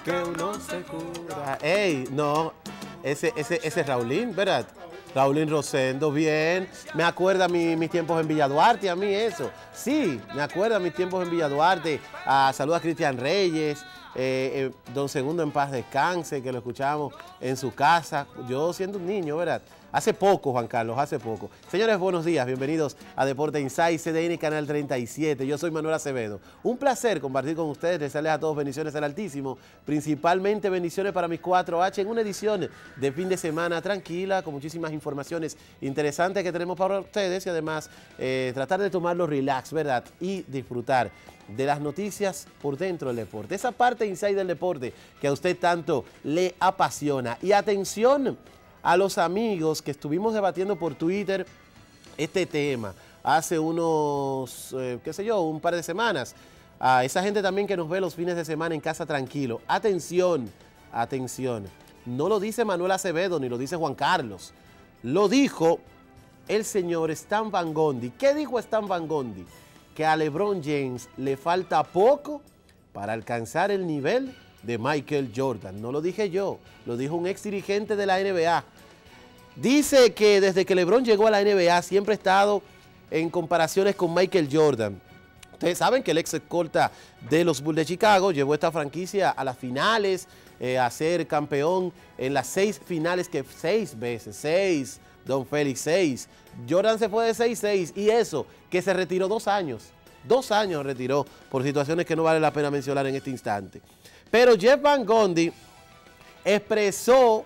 que uno se cura. ¡Ey! No, ese es Raulín, ¿verdad? Raulín Rosendo, bien. Me acuerda mis tiempos en Villa Duarte, a mí eso. Sí, me acuerda mis tiempos en Villa Duarte. Saluda a Cristian Reyes, don Segundo en paz descanse, que lo escuchamos en su casa. Yo siendo un niño, ¿verdad? Hace poco, Juan Carlos, hace poco. Señores, buenos días, bienvenidos a Deporte Insight, CDN Canal 37. Yo soy Manuel Acevedo. Un placer compartir con ustedes, desearles a todos bendiciones al Altísimo, principalmente bendiciones para mis 4H en una edición de fin de semana tranquila, con muchísimas informaciones interesantes que tenemos para ustedes y además tratar de tomarlo relax, ¿verdad? Y disfrutar de las noticias por dentro del deporte. Esa parte inside del deporte que a usted tanto le apasiona. Y atención a los amigos que estuvimos debatiendo por Twitter este tema hace unos, qué sé yo, un par de semanas. A esa gente también que nos ve los fines de semana en casa tranquilo. Atención, atención. No lo dice Manuel Acevedo ni lo dice Juan Carlos. Lo dijo el señor Stan Van Gundy. ¿Qué dijo Stan Van Gundy? Que a LeBron James le falta poco para alcanzar el nivel de Michael Jordan. No lo dije yo, lo dijo un ex dirigente de la NBA. Dice que desde que LeBron llegó a la NBA siempre ha estado en comparaciones con Michael Jordan. Ustedes saben que el ex escolta de los Bulls de Chicago llevó esta franquicia a las finales, a ser campeón en las 6 finales, que 6 veces, 6, Don Félix, 6. Jordan se fue de 6-6 y eso, que se retiró 2 años. 2 años retiró por situaciones que no vale la pena mencionar en este instante. Pero Jeff Van Gundy expresó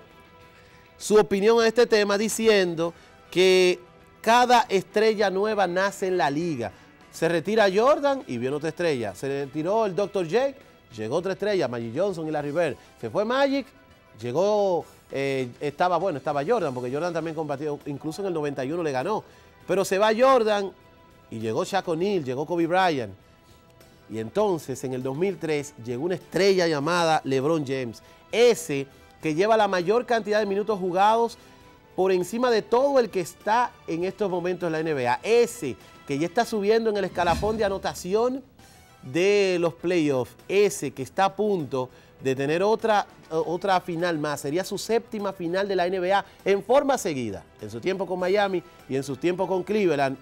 su opinión en este tema diciendo que cada estrella nueva nace en la liga. Se retira Jordan y viene otra estrella. Se retiró el Dr. J, llegó otra estrella, Magic Johnson y Larry Bird. Se fue Magic, llegó, estaba Jordan, porque Jordan también combatió, incluso en el 91 le ganó. Pero se va Jordan y llegó Shaq O'Neal, llegó Kobe Bryant. Y entonces en el 2003 llegó una estrella llamada LeBron James. Ese que lleva la mayor cantidad de minutos jugados por encima de todo el que está en estos momentos en la NBA. Ese que ya está subiendo en el escalafón de anotación de los playoffs. Ese que está a punto de tener otra final más. Sería su 7ª final de la NBA en forma seguida. En su tiempo con Miami y en su tiempo con Cleveland.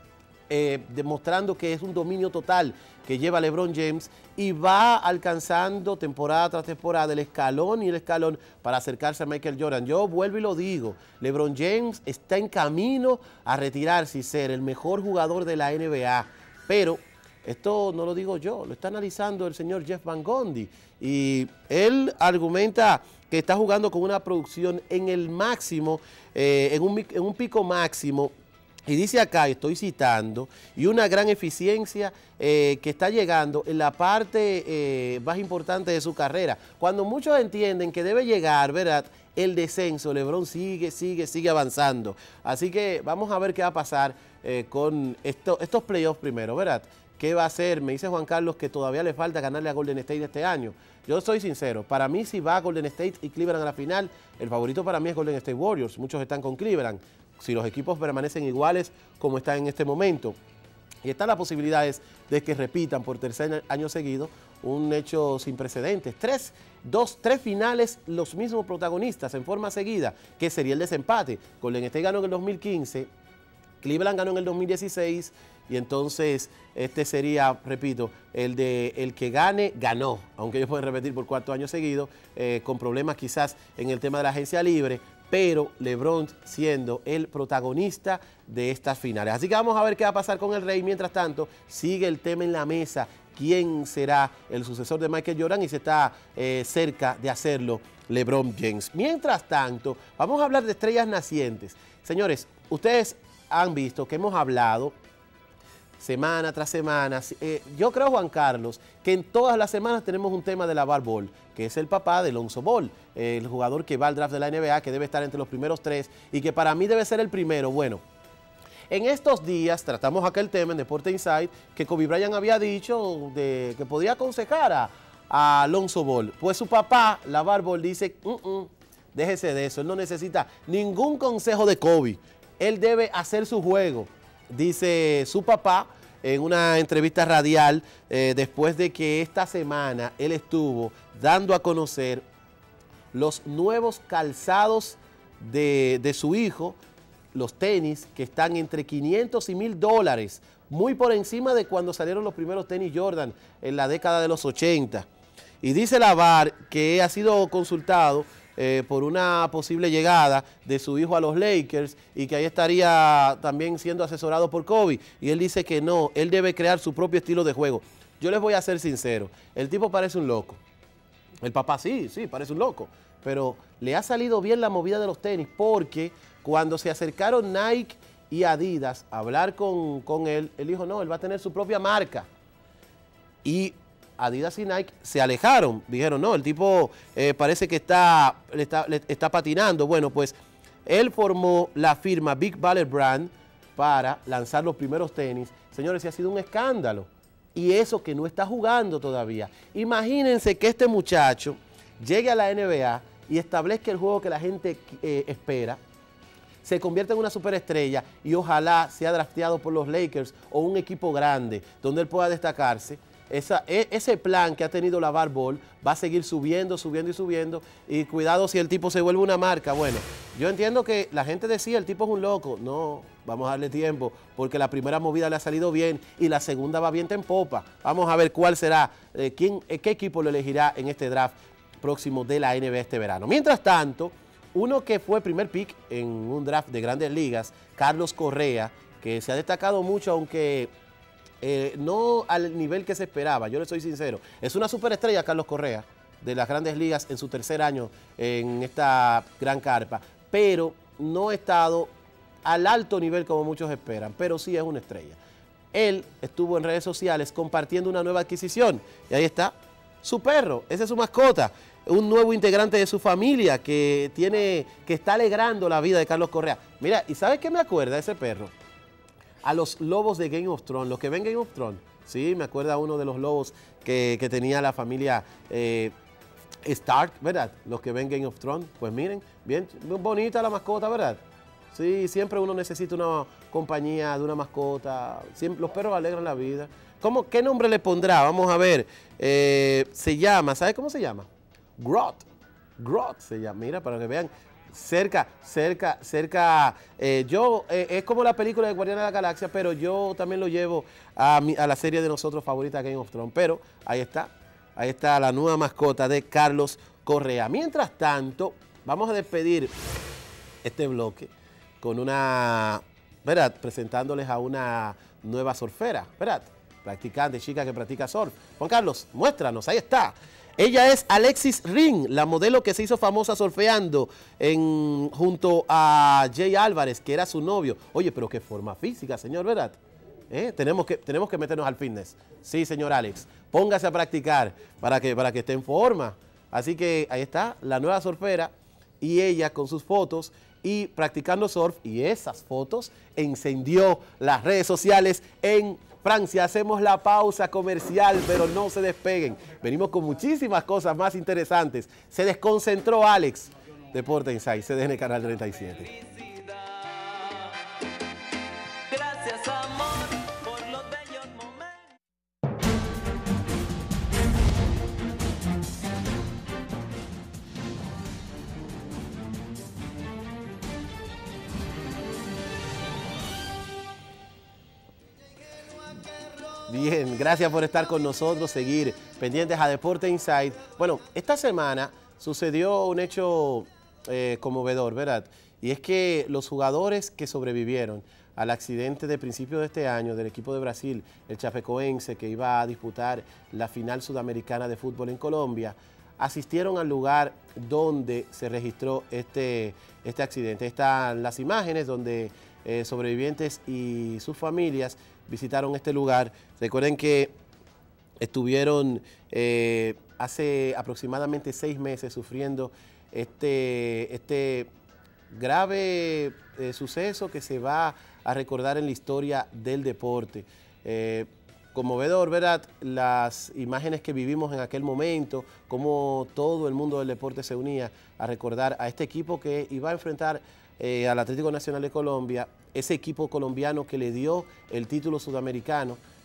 Demostrando que es un dominio total que lleva LeBron James y va alcanzando temporada tras temporada el escalón para acercarse a Michael Jordan. Yo vuelvo y lo digo, LeBron James está en camino a retirarse y ser el mejor jugador de la NBA, pero esto no lo digo yo, lo está analizando el señor Jeff Van Gundy y él argumenta que está jugando con una producción en el máximo, en un pico máximo. Y dice acá, estoy citando, y una gran eficiencia que está llegando en la parte más importante de su carrera. Cuando muchos entienden que debe llegar, ¿verdad?, el descenso, LeBron sigue avanzando. Así que vamos a ver qué va a pasar con estos playoffs primero, ¿verdad? ¿Qué va a hacer? Me dice Juan Carlos que todavía le falta ganarle a Golden State este año. Yo soy sincero, para mí si va a Golden State y Cleveland a la final, el favorito para mí es Golden State Warriors. Muchos están con Cleveland. Si los equipos permanecen iguales como están en este momento. Y están las posibilidades de que repitan por 3er año seguido un hecho sin precedentes. 3 finales los mismos protagonistas en forma seguida, que sería el desempate. Golden State ganó en el 2015, Cleveland ganó en el 2016 y entonces este sería, repito, el que gane, ganó, aunque ellos pueden repetir por 4 años seguidos, con problemas quizás en el tema de la agencia libre, pero LeBron siendo el protagonista de estas finales. Así que vamos a ver qué va a pasar con el Rey. Mientras tanto, sigue el tema en la mesa. ¿Quién será el sucesor de Michael Jordan? Y se está cerca de hacerlo LeBron James. Mientras tanto, vamos a hablar de estrellas nacientes. Señores, ustedes han visto que hemos hablado semana tras semana. Yo creo, Juan Carlos, que en todas las semanas tenemos un tema de LaVar Ball, que es el papá de Lonzo Ball, el jugador que va al draft de la NBA, que debe estar entre los primeros 3 y que para mí debe ser el primero. Bueno, en estos días tratamos aquel tema en Deporte Insight que Kobe Bryant había dicho que podía aconsejar a Lonzo Ball. Pues su papá, LaVar Ball, dice, déjese de eso, él no necesita ningún consejo de Kobe, él debe hacer su juego. Dice su papá, en una entrevista radial después de que esta semana él estuvo dando a conocer los nuevos calzados de su hijo, los tenis que están entre 500 y $1000, muy por encima de cuando salieron los primeros tenis Jordan en la década de los 80. Y dice LaVar que ha sido consultado por una posible llegada de su hijo a los Lakers y que ahí estaría también siendo asesorado por Kobe. Y él dice que no, él debe crear su propio estilo de juego. Yo les voy a ser sincero, el tipo parece un loco. El papá sí, parece un loco, pero le ha salido bien la movida de los tenis porque cuando se acercaron Nike y Adidas a hablar con él, él dijo, no, él va a tener su propia marca. Y Adidas y Nike se alejaron, dijeron, no, el tipo parece que está patinando. Bueno, pues él formó la firma Big Baller Brand para lanzar los primeros tenis. Señores, ha sido un escándalo. Y eso que no está jugando todavía. Imagínense que este muchacho llegue a la NBA y establezca el juego que la gente espera, se convierte en una superestrella y ojalá sea drafteado por los Lakers o un equipo grande donde él pueda destacarse. Ese plan que ha tenido LaVar Ball va a seguir subiendo y cuidado si el tipo se vuelve una marca. Bueno, yo entiendo que la gente decía el tipo es un loco. No, vamos a darle tiempo porque la primera movida le ha salido bien y la segunda va viento en popa. Vamos a ver cuál será, qué equipo lo elegirá en este draft próximo de la NBA este verano. Mientras tanto, uno que fue primer pick en un draft de Grandes Ligas, Carlos Correa, que se ha destacado mucho, aunque no al nivel que se esperaba, yo le soy sincero. Es una superestrella Carlos Correa de las Grandes Ligas en su tercer año en esta gran carpa, pero no ha estado al alto nivel como muchos esperan, pero sí es una estrella. Él estuvo en redes sociales compartiendo una nueva adquisición y ahí está su perro, esa es su mascota, un nuevo integrante de su familia que está alegrando la vida de Carlos Correa. Mira, ¿y sabes qué me acuerda ese perro? A los lobos de Game of Thrones, los que ven Game of Thrones. Sí, me acuerda uno de los lobos que tenía la familia Stark, ¿verdad? Los que ven Game of Thrones. Pues miren, bien bonita la mascota, ¿verdad? Sí, siempre uno necesita una compañía de una mascota. Siempre, los perros alegran la vida. ¿Qué nombre le pondrá? Vamos a ver. Se llama, ¿sabe cómo se llama? Groth. Groth se llama. Mira, para que vean. Cerca, es como la película de Guardianes de la Galaxia, pero yo también lo llevo a la serie de nosotros favorita, Game of Thrones, pero ahí está la nueva mascota de Carlos Correa. Mientras tanto, vamos a despedir este bloque con ¿verdad? Presentándoles a una nueva surfera, ¿verdad? Practicante, chica que practica surf. Juan Carlos, muéstranos, ahí está. Ella es Alexis Ring, la modelo que se hizo famosa surfeando junto a Jay Álvarez, que era su novio. Oye, pero qué forma física, señor, ¿verdad? Tenemos que meternos al fitness. Sí, señor Alex, póngase a practicar para que esté en forma. Así que ahí está la nueva surfera y ella con sus fotos y practicando surf. Y esas fotos encendió las redes sociales en Francia. Hacemos la pausa comercial, pero no se despeguen. Venimos con muchísimas cosas más interesantes. Se desconcentró Alex. Deporte Insight, CDN Canal 37. Gracias, amor, por los bellos momentos. Bien, gracias por estar con nosotros, seguir pendientes a Deporte Insight. Bueno, esta semana sucedió un hecho conmovedor, ¿verdad? Y es que los jugadores que sobrevivieron al accidente de principio de este año del equipo de Brasil, el Chapecoense, que iba a disputar la final sudamericana de fútbol en Colombia, asistieron al lugar donde se registró este accidente. Están las imágenes donde sobrevivientes y sus familias visitaron este lugar. Recuerden que estuvieron hace aproximadamente 6 meses sufriendo este grave suceso que se va a recordar en la historia del deporte. Conmovedor, ¿verdad? Las imágenes que vivimos en aquel momento, cómo todo el mundo del deporte se unía a recordar a este equipo que iba a enfrentar al Atlético Nacional de Colombia, ese equipo colombiano que le dio el título sudamericano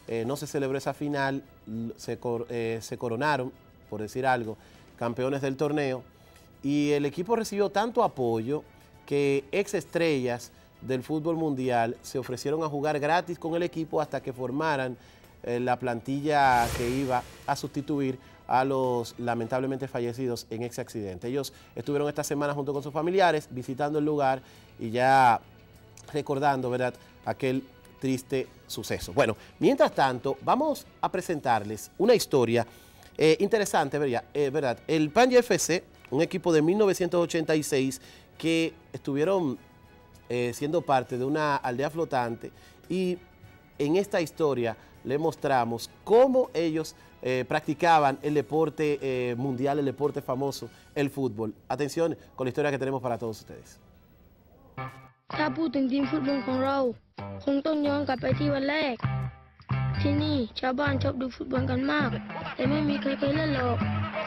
no se celebró esa final, se coronaron, por decir algo, campeones del torneo, y el equipo recibió tanto apoyo que ex estrellas del fútbol mundial se ofrecieron a jugar gratis con el equipo hasta que formaran la plantilla que iba a sustituir a los lamentablemente fallecidos en ese accidente. Ellos estuvieron esta semana junto con sus familiares visitando el lugar y ya recordando, ¿verdad?, aquel triste suceso. Bueno, mientras tanto, vamos a presentarles una historia interesante, ¿verdad? El Panje FC, un equipo de 1986 que estuvieron siendo parte de una aldea flotante, y en esta historia le mostramos cómo ellos practicaban el deporte mundial, el deporte famoso, el fútbol. Atención con la historia que tenemos para todos ustedes. ถ้าพูดถึงทีมฟุตบอลของเราคงต้องย้อนกลับไปที่วันแรกที่นี่ชาวบ้านชอบดูฟุตบอลกันมากแต่ไม่มีใครเคยเล่นหรอก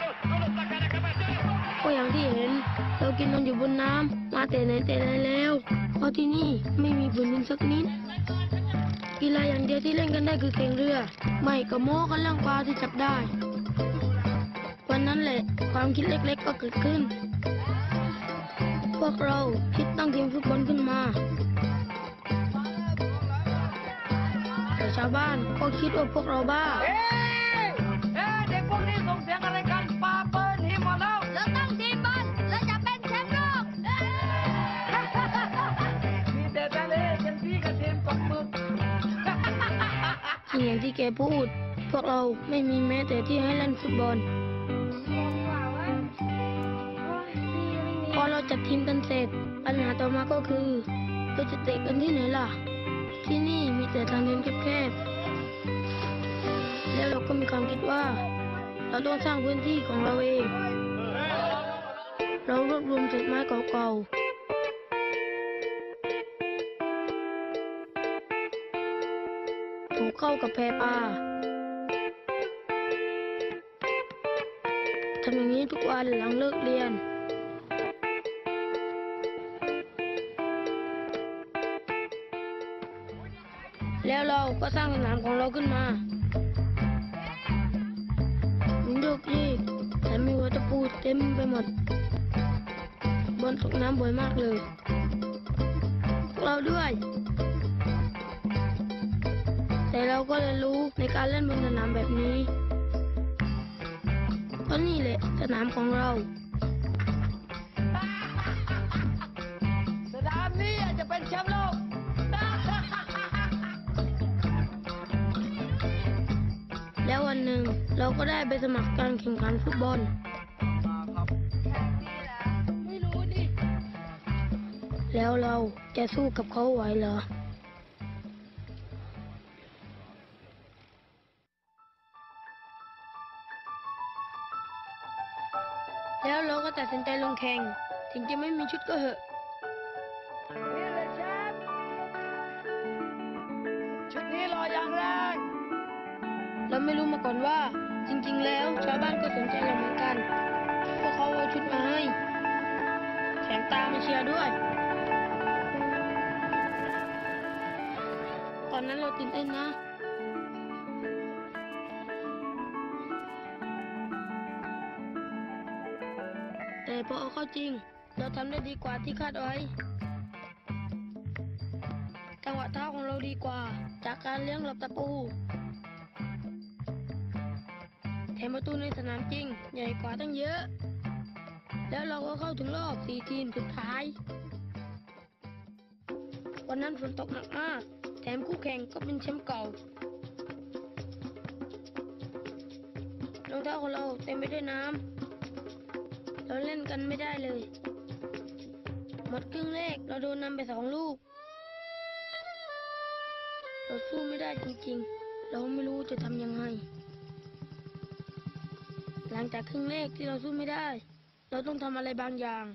ก็อย่างที่เห็นเรากินนอนอยู่บนน้ำมาแต่ไหนแต่ไรแล้วเพราะที่นี่ไม่มีพื้นดินสักนิดกีฬาอย่างเดียวที่เล่นกันได้คือแข่งเรือไม่ก็โม้กันเรื่องปลาที่จับได้วันนั้นแหละความคิดเล็กๆก็เกิดขึ้นพวกเราคิดตั้งทีมฟุตบอลขึ้นมาแต่ชาวบ้านก็คิดว่าพวกเราบ้าเด็กพวกนี้ส่งเสียงอะไรกันปาเปิ้ลหิมหมดแล้วเราตั้งทีมบอลเราจะเป็นแชมป์โลกมีแต่ทะเลเป็นพี่กับทีมตกหมึกอย่างที่แกพูดพวกเราไม่มีแม้แต่ที่ให้เล่นฟุตบอลพอเราจัดทีมกันเสร็จปัญหาต่อมาก็คือเราจะเตะกันที่ไหนล่ะที่นี่มีแต่ทางเดินแคบๆแล้วเราก็มีความคิดว่าเราต้องสร้างพื้นที่ของเราเองเรารวบรวมเศษไม้เก่าๆถูกเข้ากับแพปลาทำอย่างนี้ทุกวันหลังเลิกเรียนแล้วเราก็สร้างสนามของเราขึ้นมามันโยกเยกแต่มีวัตถุปูเต็มไปหมดบอลตกน้ำบ่อยมากเลยพวกเราด้วยแต่เราก็เรียนรู้ในการเล่นบนสนามแบบนี้เพราะนี่แหละสนามของเราสนามนี้อาจจะเป็นแชมป์โลกแล้ววันหนึ่งเราก็ได้ไปสมัครการแข่งขันฟุตบอลไม่รู้ดิแล้วเราจะสู้กับเขาไหวเหรอแล้วเราก็ตัดสินใจลงแข่งถึงจะไม่มีชุดก็เหอะนี่เลยแชมป์ชุดนี้รออย่างแรกเราไม่รู้มาก่อนว่าจริงๆแล้วชาวบ้านก็สนใจเราเหมือนกันพวกเขาเอาชุดมาให้แถมตามมาเชียร์ด้วยตอนนั้นเราตื่นเต้นนะแต่พอเอาเข้าจริงเราทำได้ดีกว่าที่คาดไว้จังหวะเท้าของเราดีกว่าจากการเลี้ยงหลบตะปูแถมประตูในสนามจริงใหญ่กว่าตั้งเยอะแล้วเราก็เข้าถึงรอบ4 ทีมสุดท้ายวันนั้นฝนตกหนักมากแถมคู่แข่งก็เป็นแชมป์เก่ารองเท้าของเราเต็มไปด้วยน้ำเราเล่นกันไม่ได้เลยหมดครึ่งแรกเราโดนนำไป2 ลูกเราสู้ไม่ได้จริงๆเราไม่รู้จะทำยังไงหลังจากครึ่งแรกที่เราสู้ไม่ได้เราต้องทำอะไรบางอย่าง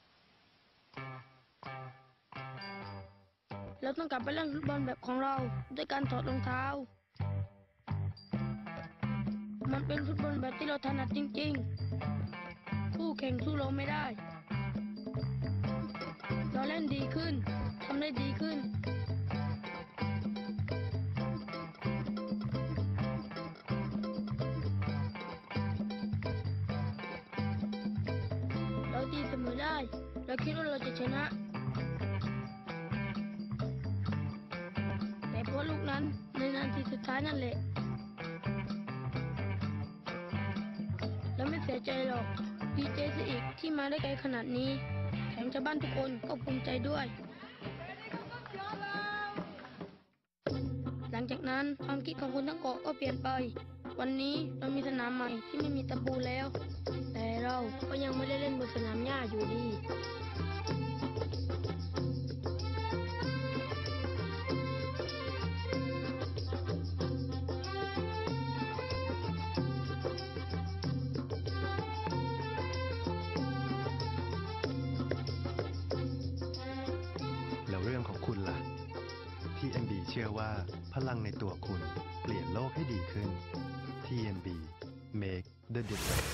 เราต้องกลับไปเล่นฟุตบอลแบบของเราด้วยการถอดรองเท้ามันเป็นฟุตบอลแบบที่เราถนัดจริงๆคู่แข่งสู้เราไม่ได้เราเล่นดีขึ้นทำได้ดีขึ้นได้เราคิดว่าเราจะชนะ แต่เพราะลูกนั้นในนาทีสุดท้ายนั่นแหละแล้วไม่เสียใจหรอกดีใจซะอีกที่มาได้ไกลขนาดนี้แถมชาวบ้านทุกคนก็ภูมิใจด้วย หลังจากนั้นความคิดของคนทั้งเกาะก็เปลี่ยนไป วันนี้เรามีสนามใหม่ที่ไม่มีตะปูแล้ว แต่เราก็ยังไม่ได้เล่นบนสนามหญ้าอยู่ดีแล้วเรื่องของคุณล่ะ TMB เชื่อว่าพลังในตัวคุณเปลี่ยนโลกให้ดีขึ้น TMB Make the difference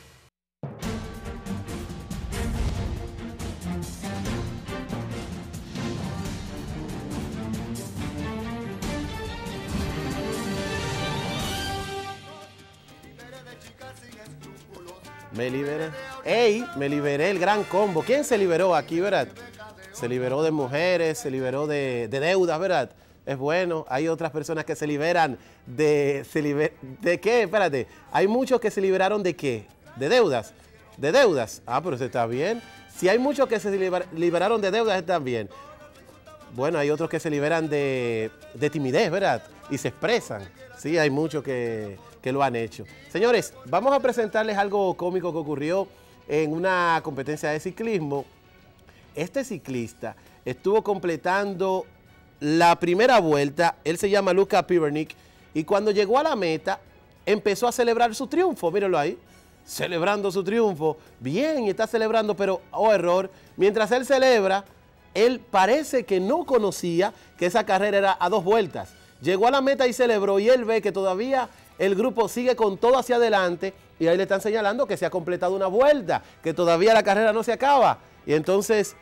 Me liberé. ¡Ey! Me liberé, el gran combo. ¿Quién se liberó aquí, verdad? Se liberó de mujeres, se liberó de deudas, ¿verdad? Es bueno. Hay otras personas que se liberan de... ¿De qué? Espérate. Hay muchos que se liberaron de qué? ¿De deudas? ¿De deudas? Ah, pero eso está bien. Si hay muchos que se liberaron de deudas, está bien. Bueno, hay otros que se liberan de timidez, ¿verdad? Y se expresan. Sí, hay muchos que lo han hecho. Señores, vamos a presentarles algo cómico que ocurrió en una competencia de ciclismo. Este ciclista estuvo completando la primera vuelta. Él se llama Luka Pivernik. Y cuando llegó a la meta, empezó a celebrar su triunfo. Mírenlo ahí. Celebrando su triunfo. Bien, está celebrando, pero, oh, error. Mientras él celebra, él parece que no conocía que esa carrera era a 2 vueltas. Llegó a la meta y celebró, y él ve que todavía el grupo sigue con todo hacia adelante, y ahí le están señalando que se ha completado una vuelta, que todavía la carrera no se acaba. Y entonces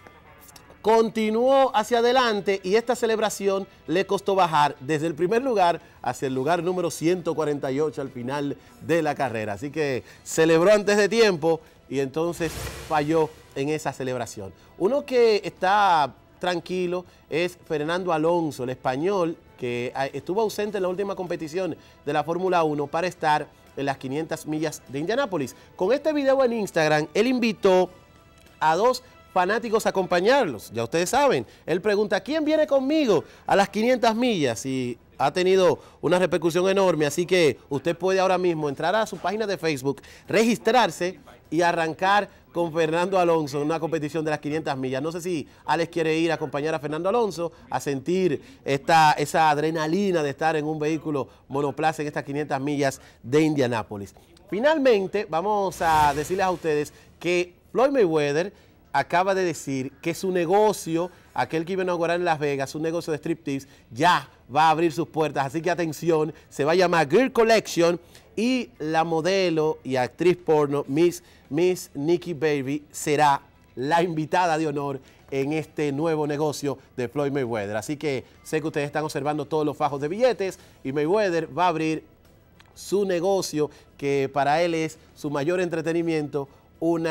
continuó hacia adelante, y esta celebración le costó bajar desde el primer lugar hacia el lugar número 148 al final de la carrera. Así que celebró antes de tiempo y entonces falló en esa celebración. Uno que está tranquilo es Fernando Alonso, el español, que estuvo ausente en la última competición de la Fórmula 1 para estar en las 500 millas de Indianápolis. Con este video en Instagram, él invitó a 2 fanáticos a acompañarlos. Ya ustedes saben, él pregunta, ¿quién viene conmigo a las 500 millas? Y ha tenido una repercusión enorme, así que usted puede ahora mismo entrar a su página de Facebook, registrarse y arrancar con Fernando Alonso en una competición de las 500 millas. No sé si Alex quiere ir a acompañar a Fernando Alonso a sentir esa adrenalina de estar en un vehículo monoplaza en estas 500 millas de Indianápolis. Finalmente, vamos a decirles a ustedes que Floyd Mayweather acaba de decir que su negocio, aquel que iba a inaugurar en Las Vegas, un negocio de striptease, ya va a abrir sus puertas. Así que atención, se va a llamar Girl Collection, y la modelo y actriz porno Miss Nikki Baby será la invitada de honor en este nuevo negocio de Floyd Mayweather. Así que sé que ustedes están observando todos los fajos de billetes, y Mayweather va a abrir su negocio, que para él es su mayor entretenimiento, un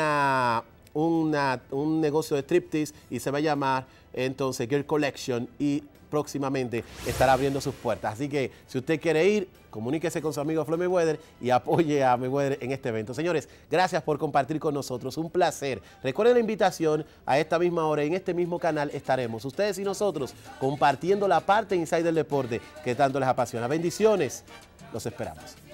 negocio de striptease, y se va a llamar entonces Girl Collection, y próximamente estará abriendo sus puertas. Así que si usted quiere ir, comuníquese con su amigo Floyd Mayweather y apoye a Mayweather en este evento. Señores, gracias por compartir con nosotros, un placer. Recuerden la invitación, a esta misma hora en este mismo canal estaremos ustedes y nosotros compartiendo la parte inside del deporte que tanto les apasiona. Bendiciones, los esperamos.